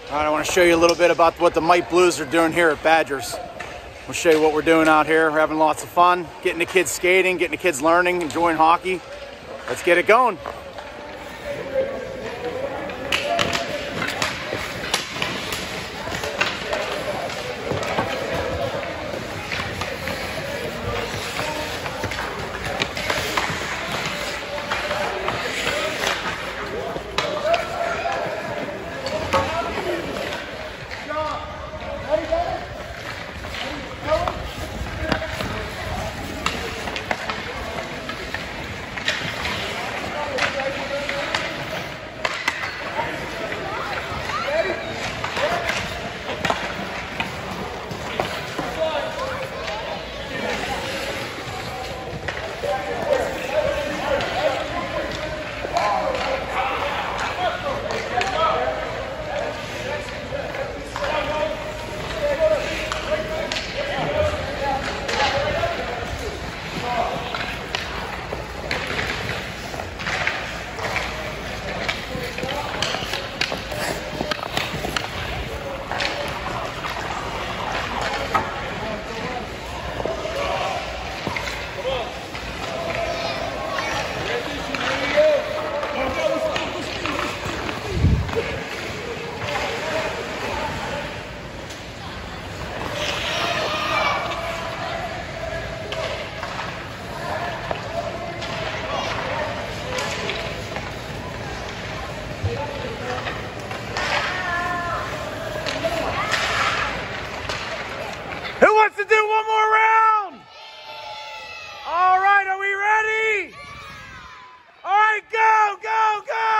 All right, I want to show you a little bit about what the Mite Blues are doing here at Badgers. We'll show you what we're doing out here. We're having lots of fun, getting the kids skating, getting the kids learning, enjoying hockey. Let's get it going. Who wants to do one more round? All right, are we ready? All right, go, go, go!